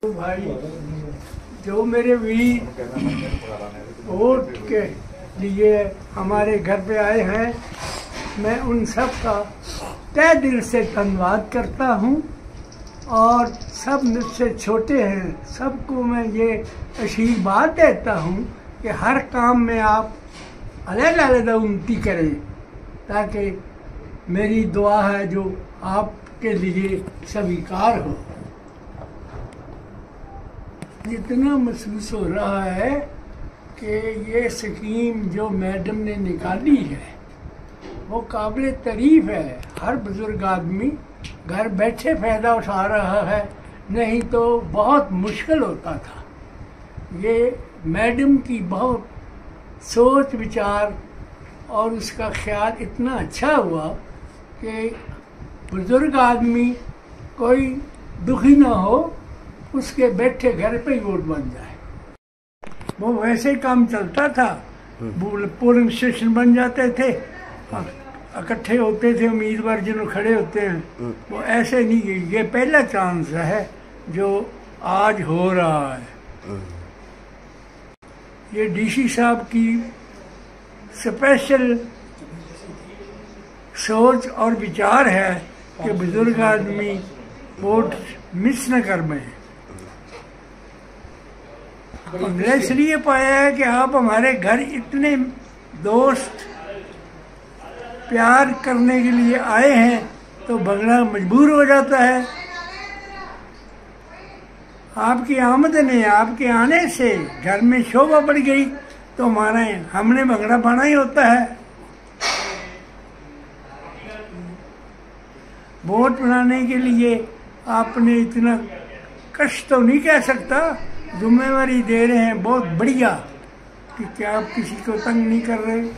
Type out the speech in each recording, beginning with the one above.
भाई जो मेरे वीर वोट के लिए हमारे घर पे आए हैं, मैं उन सब का तहे दिल से धन्यवाद करता हूँ। और सब मुझसे छोटे हैं, सबको मैं ये आशीर्वाद देता हूँ कि हर काम में आप अलग-अलग उन्नति करें, ताकि मेरी दुआ है जो आपके लिए स्वीकार हो। जितना महसूस हो रहा है कि ये स्कीम जो मैडम ने निकाली है वो काबिल तारीफ है। हर बुजुर्ग आदमी घर बैठे फ़ायदा उठा रहा है, नहीं तो बहुत मुश्किल होता था। ये मैडम की बहुत सोच विचार और उसका ख्याल इतना अच्छा हुआ कि बुजुर्ग आदमी कोई दुखी ना हो, उसके बैठे घर पे ही वोट बन जाए। वो वैसे ही काम चलता था, पोलिंग स्टेशन बन जाते थे, इकट्ठे होते थे उम्मीदवार जिन्होंने खड़े होते हैं, वो ऐसे नहीं। ये पहला चांस है जो आज हो रहा है। ये डीसी साहब की स्पेशल सोच और विचार है कि बुजुर्ग आदमी वोट मिस न कर पाए। हमने इसलिए पाया है कि आप हमारे घर इतने दोस्त प्यार करने के लिए आए हैं, तो बंगला मजबूर हो जाता है। आपकी आमद ने, आपके आने से घर में शोभा बढ़ गई, तो हमने बंगला पाना ही होता है। वोट बनाने के लिए आपने इतना कष्ट तो नहीं कह सकता, जिम्मेवारी दे रहे हैं बहुत बढ़िया, कि क्या आप किसी को तंग नहीं कर रहे।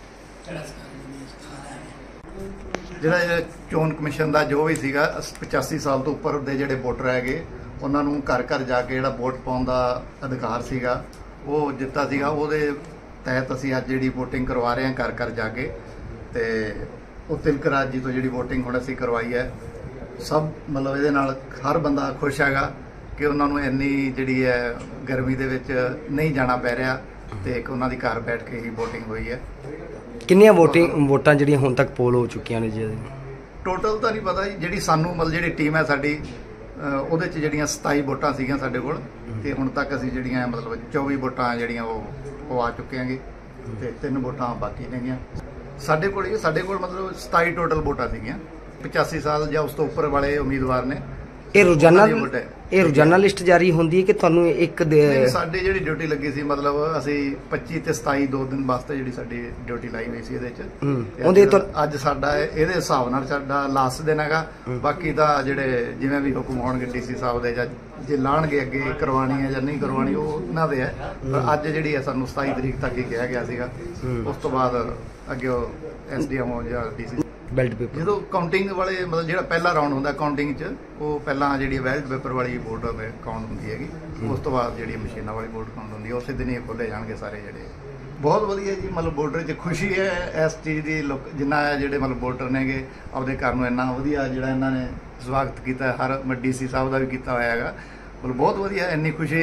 ਜਿਹੜਾ ਚੋਣ ਕਮਿਸ਼ਨ ਦਾ ਜੋ ਵੀ ਸੀਗਾ 85 ਸਾਲ ਤੋਂ ਉੱਪਰ ਦੇ ਜਿਹੜੇ ਵੋਟਰ ਹੈਗੇ ਉਹਨਾਂ ਨੂੰ ਘਰ ਘਰ ਜਾ ਕੇ ਜਿਹੜਾ ਵੋਟ ਪਾਉਣ ਦਾ ਅਧਿਕਾਰ ਸੀਗਾ ਉਹ ਦਿੱਤਾ ਸੀਗਾ। ਉਹਦੇ ਤਹਿਤ ਅਸੀਂ ਅੱਜ ਜਿਹੜੀ VOTING ਕਰਵਾ ਰਹੇ ਹਾਂ ਘਰ ਘਰ ਜਾ ਕੇ, ਤੇ ਉਹ ਤਿਲਕ ਰਾਜ ਜੀ ਤੋਂ ਜਿਹੜੀ VOTING ਹੁਣ ਅਸੀਂ ਕਰਵਾਈ ਹੈ। ਸਭ ਮਤਲਬ ਇਹਦੇ ਨਾਲ ਹਰ ਬੰਦਾ ਖੁਸ਼ ਹੈਗਾ ਕਿ ਉਹਨਾਂ ਨੂੰ ਇੰਨੀ ਜਿਹੜੀ ਹੈ ਗਰਮੀ ਦੇ ਵਿੱਚ ਨਹੀਂ ਜਾਣਾ ਪੈ ਰਿਹਾ, ਤੇ ਇੱਕ ਉਹਨਾਂ ਦੀ ਘਰ ਬੈਠ ਕੇ ਹੀ VOTING ਹੋਈ ਹੈ। ਕਿੰਨੀਆਂ ਵੋਟਾਂ ਜਿਹੜੀਆਂ ਹੁਣ ਤੱਕ ਪੋਲ ਹੋ ਚੁੱਕੀਆਂ ਨੇ ਜੀ? ਟੋਟਲ ਤਾਂ ਨਹੀਂ ਪਤਾ ਜੀ, ਜਿਹੜੀ ਸਾਨੂੰ ਮਤਲਬ ਜਿਹੜੀ ਟੀਮ ਹੈ ਸਾਡੀ ਉਹਦੇ 'ਚ ਜਿਹੜੀਆਂ 27 ਵੋਟਾਂ ਸੀਗੀਆਂ ਸਾਡੇ ਕੋਲ, ਤੇ ਹੁਣ ਤੱਕ ਅਸੀਂ ਜਿਹੜੀਆਂ ਮਤਲਬ 24 ਵੋਟਾਂ ਜਿਹੜੀਆਂ ਉਹ ਆ ਚੁੱਕੇ ਹੈਗੇ, ਤੇ 3 ਵੋਟਾਂ ਬਾਕੀ ਨੇਗੀਆਂ ਸਾਡੇ ਕੋਲ। ਮਤਲਬ 27 ਟੋਟਲ ਵੋਟਾਂ ਸੀਗੀਆਂ। 85 ਸਾਲ ਜਾਂ ਉਸ ਤੋਂ ਉੱਪਰ ਵਾਲੇ ਉਮੀਦਵਾਰ ਨੇ। ਇਹ ਰੋਜ਼ਾਨਾ ਲਿਸਟ ਜਾਰੀ ਹੁੰਦੀ ਹੈ ਕਿ ਤੁਹਾਨੂੰ ਇੱਕ ਸਾਡੀ ਜਿਹੜੀ ਡਿਊਟੀ ਲੱਗੀ ਸੀ, ਮਤਲਬ ਅਸੀਂ 25 ਤੇ 27 2 ਦਿਨ ਵਾਸਤੇ ਜਿਹੜੀ ਸਾਡੀ ਡਿਊਟੀ ਲਾਈ ਹੋਈ ਸੀ ਇਹਦੇ 'ਚ। ਅੱਜ ਸਾਡਾ ਇਹਦੇ ਹਿਸਾਬ ਨਾਲ ਸਾਡਾ ਲਾਸਟ ਦਿਨ ਹੈਗਾ। ਬਾਕੀ ਤਾਂ ਜਿਹੜੇ ਜਿਵੇਂ ਵੀ ਹੁਕਮ ਹੋਣਗੇ ਡੀਸੀ ਸਾਹਿਬ ਦੇ, ਜਾਂ ਜੇ ਲਾਣਗੇ ਅੱਗੇ ਕਰਵਾਉਣੀ ਹੈ ਜਾਂ ਨਹੀਂ ਕਰਵਾਉਣੀ ਉਹ ਉਹਨਾਂ ਦੇ ਹੈ। ਪਰ ਅੱਜ ਜਿਹੜੀ ਹੈ ਸਾਨੂੰ 27 ਤਰੀਕ ਤੱਕ ਹੀ ਕਿਹਾ ਗਿਆ ਸੀਗਾ। ਉਸ ਤੋਂ ਬਾਅਦ ਅੱਗੇ SDMO ਜਾਂ DC ਬੈਲਟ ਪੇਪਰ ਜਦੋਂ ਕਾਊਂਟਿੰਗ ਵਾਲੇ ਮਤਲਬ ਜਿਹੜਾ ਪਹਿਲਾ ਰਾਊਂਡ ਹੁੰਦਾ ਕਾਊਂਟਿੰਗ 'ਚ, ਉਹ ਪਹਿਲਾਂ ਜਿਹੜੀ ਬੈਲਟ ਪੇਪਰ ਵਾਲੀ ਵੋਟ ਕਾਊਂਟ ਹੁੰਦੀ ਹੈਗੀ। ਉਸ ਤੋਂ ਬਾਅਦ ਜਿਹੜੀ ਮਸ਼ੀਨਾਂ ਵਾਲੀ ਵੋਟ ਕਾਊਂਟ ਹੁੰਦੀ ਹੈ, ਉਸੇ ਦਿਨ ਹੀ ਖੋਲ੍ਹੇ ਜਾਣਗੇ ਸਾਰੇ ਜਿਹੜੇ। ਬਹੁਤ ਵਧੀਆ ਜੀ, ਮਤਲਬ ਵੋਟਰ 'ਚ ਖੁਸ਼ੀ ਹੈ ਇਸ ਚੀਜ਼ ਦੀ। ਜਿੰਨਾ ਜਿਹੜੇ ਮਤਲਬ ਵੋਟਰ ਨੇਗੇ ਆਪਦੇ ਘਰ ਨੂੰ ਇੰਨਾ ਵਧੀਆ ਜਿਹੜਾ ਇਹਨਾਂ ਨੇ ਸਵਾਗਤ ਕੀਤਾ, ਹਰ DC ਸਾਹਿਬ ਦਾ ਵੀ ਕੀਤਾ ਹੋਇਆ ਹੈਗਾ। ਮਤਲਬ ਬਹੁਤ ਵਧੀਆ, ਇੰਨੀ ਖੁਸ਼ੀ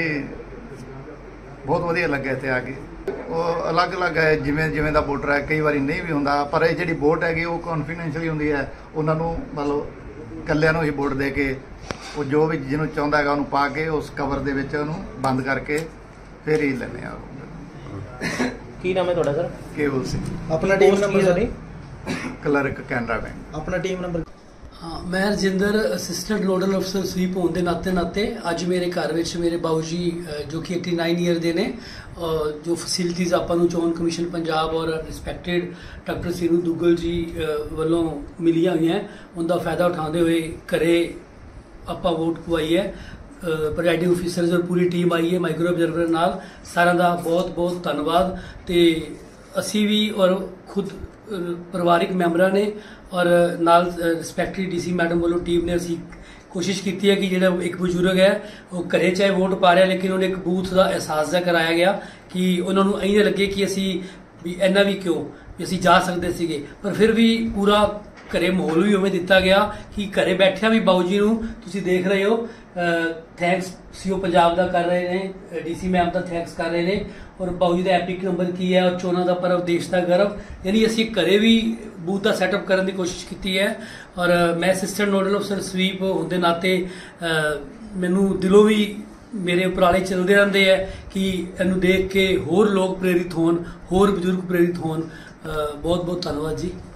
ਬਹੁਤ ਵਧੀਆ ਲੱਗਾ ਇੱਥੇ ਆ ਕੇ। ਉਹ ਅਲੱਗ-ਅਲੱਗ ਹੈ, ਜਿਵੇਂ ਦਾ ਵੋਟਰ ਹੈ, ਕਈ ਵਾਰੀ ਨਹੀਂ ਵੀ ਹੁੰਦਾ, ਪਰ ਇਹ ਜਿਹੜੀ ਵੋਟ ਹੈਗੀ ਉਹ ਕੌਨਫੀਡੈਂਸ਼ੀਅਲੀ ਹੁੰਦੀ ਹੈ। ਉਹਨਾਂ ਨੂੰ ਮਤਲਬ ਇਕੱਲਿਆਂ ਨੂੰ ਹੀ ਵੋਟ ਦੇ ਕੇ, ਉਹ ਜੋ ਵੀ ਜਿਹਨੂੰ ਚਾਹੁੰਦਾ ਹੈਗਾ ਉਹਨੂੰ ਪਾ ਕੇ ਉਸ ਕਵਰ ਦੇ ਵਿੱਚ ਉਹਨੂੰ ਬੰਦ ਕਰਕੇ ਫਿਰ ਹੀ ਲੈਂਦੇ ਆ। ਕੀ ਨਾਮ ਹੈ ਤੁਹਾਡਾ ਸਰ? ਕੇਵਲ ਸਿੰਘ। ਆਪਣਾ team number? Clerk, Canara bank. ਆਪਣਾ ਟੀਮ ਨੰਬਰ? हाँ, मैं रजिंदर असिस्टेंट नोडल अफसर स्वीप होने के नाते अज मेरे घर में मेरे बाबू जी जो कि 89 ईयर के ने, जो फैसिलिटीज़ आपां चोन कमीशन पंजाब और रिस्पैक्टेड डॉक्टर सीनू दुग्गल जी वालों मिलिया हुई हैं, उनका फायदा उठाते हुए घरे आपां वोट पवाई है। प्रिजाइडिंग ऑफिसर्स और पूरी टीम आई है माइक्रो ऑबजरवर नाल। सारा का बहुत बहुत धन्यवाद। तो असी भी और खुद परिवारिक मैंबरां ने और नाल रिस्पैक्टेड DC मैडम वालों टीम ने असी कोशिश की है कि जो एक बुजुर्ग है वो घरे चाहे वोट पा रहा, लेकिन उन्हें एक बूथ का एहसास जहा कराया गया कि उन्होंने इं लगे कि असी भी इन्ना भी क्यों भी असी जा सकते थे, पर फिर भी पूरा घरे माहौल भी उवें दिता गया कि घरे बैठिया भी बाबू जी नूं तुसीं देख रहे हो ਥੈਂਕਸ ਸੀਓ ਪੰਜਾਬ ਦਾ ਕਰ ਰਹੇ ਨੇ, ਡੀਸੀ ਮੈਮ ਦਾ ਥੈਂਕਸ ਕਰ ਰਹੇ ਨੇ, ਔਰ ਬਾਊ ਜੀ ਦਾ ਐਪਿਕ ਨੰਬਰ ਕੀ ਹੈ, ਔਰ ਚੋਣਾਂ ਦਾ ਪਰਵ ਦੇਸ਼ ਦਾ ਗਰਵ, ਯਾਨੀ ਅਸੀਂ ਘਰੇ ਵੀ ਬੂਥ ਦਾ ਸੈਟਅਪ ਕਰਨ ਦੀ ਕੋਸ਼ਿਸ਼ ਕੀਤੀ ਹੈ। ਔਰ ਮੈਂ ਅਸਿਸਟੈਂਟ ਨੋਡਲ ਅਫਸਰ ਸਵੀਪ ਹੋਣ ਦੇ ਨਾਤੇ ਮੈਨੂੰ ਦਿਲੋਂ ਵੀ ਮੇਰੇ ਉਪਰਾਲੇ ਚੱਲਦੇ ਰਹਿੰਦੇ ਹੈ ਕਿ ਇਹਨੂੰ ਦੇਖ ਕੇ ਹੋਰ ਲੋਕ ਪ੍ਰੇਰਿਤ ਹੋਣ, ਹੋਰ ਬਜ਼ੁਰਗ ਪ੍ਰੇਰਿਤ ਹੋਣ। ਬਹੁਤ ਬਹੁਤ ਧੰਨਵਾਦ ਜੀ।